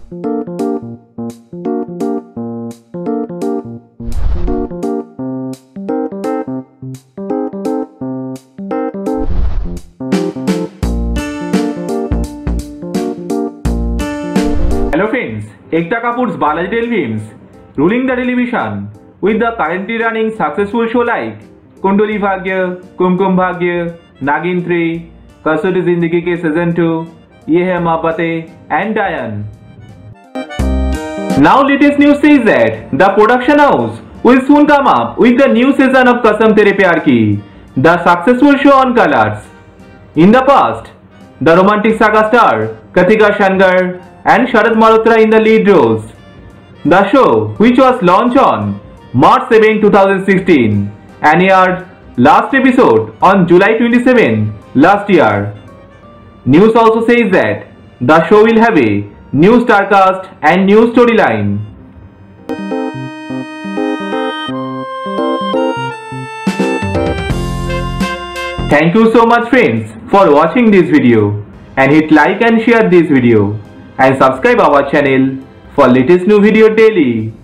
Hello friends, Ekta Kapoor's Balaji Films ruling the television with the currently running successful show like Kundali Bhagya, Kumkum Bhagya, Nagin 3, Kasauti Zindagi Ke Season 2, Ye Hai Mohabbatein and Dayan. Now latest news says that the production house will soon come up with the new season of Kasam Tere Pyar Ki, the successful show on Colors. In the past, the romantic saga star Katika Shankar and Sharad Malhotra in the lead roles. The show, which was launched on March 7, 2016 and aired last episode on July 27 last year. News also says that the show will have a new star cast and new storyline. Thank you so much friends for watching this video, and hit like and share this video and subscribe our channel for latest new video daily.